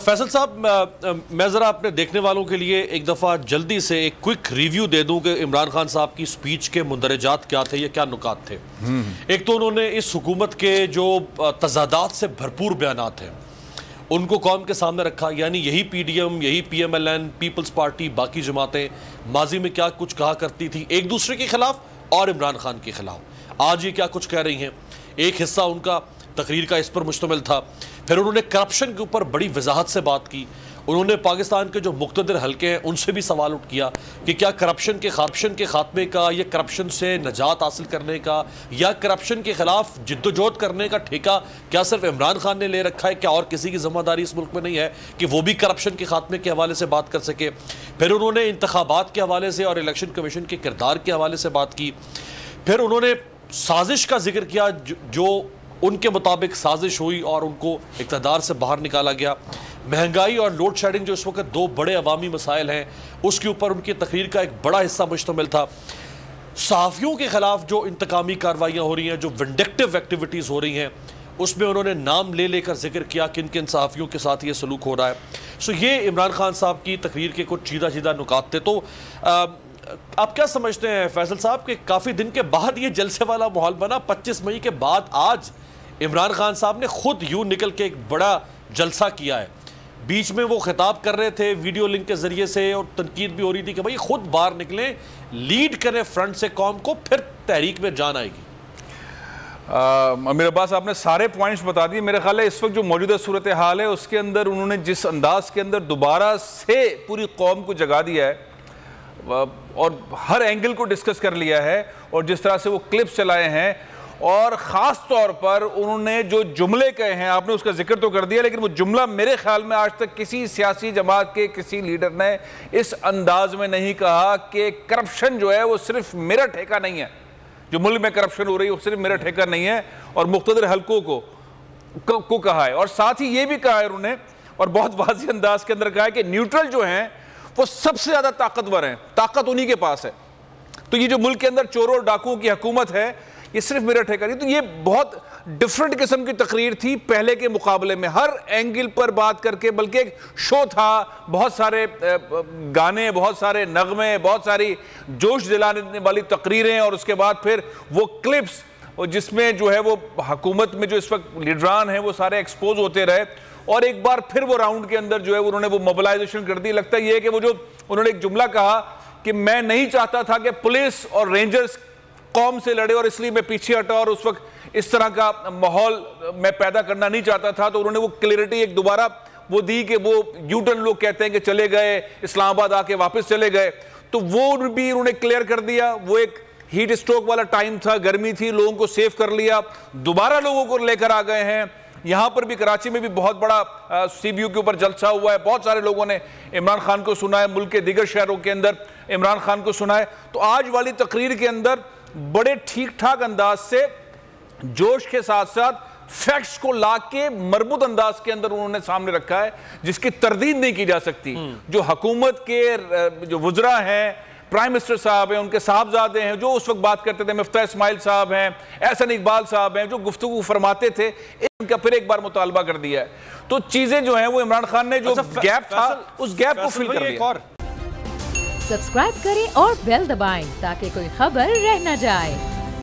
फैसल साहब, मैं ज़रा अपने देखने वालों के लिए एक दफ़ा जल्दी से एक क्विक रिव्यू दे दूं कि इमरान खान साहब की स्पीच के मुंदरजात क्या थे या क्या नुकात थे। एक तो उन्होंने इस हुकूमत के जो तजादात से भरपूर बयानात हैं उनको कौम के सामने रखा, यानी यही PDM, यही PMLN, पीपल्स पार्टी, बाकी जमातें माजी में क्या कुछ कहा करती थी एक दूसरे के खिलाफ और इमरान खान के खिलाफ, आज ये क्या कुछ कह रही हैं। एक हिस्सा उनका तकरीर का इस पर मुश्तमिल था। फिर उन्होंने करप्शन के ऊपर बड़ी वजाहत से बात की। उन्होंने पाकिस्तान के जो मुक़्तदर हल्के हैं उनसे भी सवाल उठ किया कि क्या करप्शन के खात्मे का या करप्शन से नजात हासिल करने का या करप्शन के ख़िलाफ़ जिद्दोजहद करने का ठेका क्या सिर्फ इमरान खान ने ले रखा है, क्या और किसी की ज़िम्मेदारी इस मुल्क में नहीं है कि वो भी करप्शन के खात्मे के हवाले से बात कर सके। फिर उन्होंने इंतखाबात के हवाले से और इलेक्शन कमीशन के किरदार के हवाले से बात की। फिर उन्होंने साजिश का जिक्र किया जो उनके मुताबिक साजिश हुई और उनको इक़्तिदार से बाहर निकाला गया। महंगाई और लोड शेडिंग जो इस वक्त दो बड़े अवामी मसाइल हैं उसके ऊपर उनकी तकरीर का एक बड़ा हिस्सा मुश्तमिल था। सहाफ़ियों के ख़िलाफ़ जो इंतकामी कार्रवाइयाँ हो रही हैं, जो विंडिक्टिव एक्टिविटीज़ हो रही हैं, उसमें उन्होंने नाम ले लेकर जिक्र किया किन किन सहाफ़ियों के साथ ये सलूक हो रहा है। सो ये इमरान खान साहब की तकरीर के कुछ सीधा सीधा नुकात थे। तो आप क्या समझते हैं फैसल साहब कि काफ़ी दिन के बाद ये जलसे वाला माहौल बना, 25 मई के बाद आज इमरान खान साहब ने खुद यूं निकल के एक बड़ा जलसा किया है। बीच में वो खिताब कर रहे थे वीडियो लिंक के जरिए से और तनकीद भी हो रही थी कि भाई खुद बाहर निकलें, लीड करें फ्रंट से कौम को, फिर तहरीक में जान आएगी। अमीर अब्बास, आपने सारे पॉइंट्स बता दिए। मेरे ख्याल है इस वक्त जो मौजूदा सूरत हाल है उसके अंदर उन्होंने जिस अंदाज के अंदर दोबारा से पूरी कौम को जगा दिया है और हर एंगल को डिस्कस कर लिया है और जिस तरह से वो क्लिप्स चलाए हैं और ख़ास तौर पर उन्होंने जो जुमले कहे हैं, आपने उसका जिक्र तो कर दिया, लेकिन वो जुमला मेरे ख्याल में आज तक किसी सियासी जमात के किसी लीडर ने इस अंदाज में नहीं कहा कि करप्शन जो है वो सिर्फ मेरा ठेका नहीं है, जो मुल्क में करप्शन हो रही है वो सिर्फ मेरा ठेका नहीं है, और मुख्तलिफ हल्कों को कहा है। और साथ ही ये भी कहा है उन्होंने, और बहुत वाज़ेह अंदाज के अंदर कहा है कि न्यूट्रल जो हैं वो सबसे ज़्यादा ताकतवर हैं, ताकत उन्हीं के पास है। तो ये जो मुल्क के अंदर चोरों और डाकुओं की हुकूमत है ये सिर्फ मेरा ठेका नहीं। तो ये बहुत डिफरेंट किस्म की तकरीर थी पहले के मुकाबले में, हर एंगल पर बात करके, बल्कि एक शो था, बहुत सारे गाने, बहुत सारे नगमे, बहुत सारी जोश दिलाने वाली तकरीरें और उसके बाद फिर वो क्लिप्स और जिसमें जो है वो हुकूमत में जो इस वक्त लीडरान हैं वो सारे एक्सपोज होते रहे। और एक बार फिर वो राउंड के अंदर जो है उन्होंने वो मोबिलाइजेशन कर दी। लगता है ये कि वो जो उन्होंने एक जुमला कहा कि मैं नहीं चाहता था कि पुलिस और रेंजर्स कौम से लड़े और इसलिए मैं पीछे हटा और उस वक्त इस तरह का माहौल मैं पैदा करना नहीं चाहता था, तो उन्होंने वो क्लियरिटी एक दोबारा वो दी कि वो यूटर्न लोग कहते हैं कि चले गए, इस्लामाबाद आके वापस चले गए, तो वो भी उन्होंने क्लियर कर दिया। वो एक हीट स्ट्रोक वाला टाइम था, गर्मी थी, लोगों को सेव कर लिया, दोबारा लोगों को लेकर आ गए हैं। यहाँ पर भी कराची में भी बहुत बड़ा CBU के ऊपर जलसा हुआ है, बहुत सारे लोगों ने इमरान खान को सुना है, मुल्क के दीगर शहरों के अंदर इमरान खान को सुना है। तो आज वाली तकरीर के अंदर बड़े ठीक ठाक अंदाज से जोश के साथ साथ फैक्ट्स को लाके मरबूत अंदाज के अंदर उन्होंने सामने रखा है, जिसकी तरदीद नहीं की जा सकती। जो हुकूमत के जो वुज़रा हैं, प्राइम मिनिस्टर साहब हैं, उनके साहबजादे हैं जो उस वक्त बात करते थे, मिफ्ता इस्माइल साहब हैं, एहसन इकबाल साहब हैं, जो गुफ्तगू फरमाते थे, इनका फिर एक बार मुतालबा कर दिया है। तो चीजें जो हैं वो इमरान खान ने जो गैप था उस गैप को फिल कर दिया। सब्सक्राइब करें और बेल दबाएं ताकि कोई खबर रह न जाए।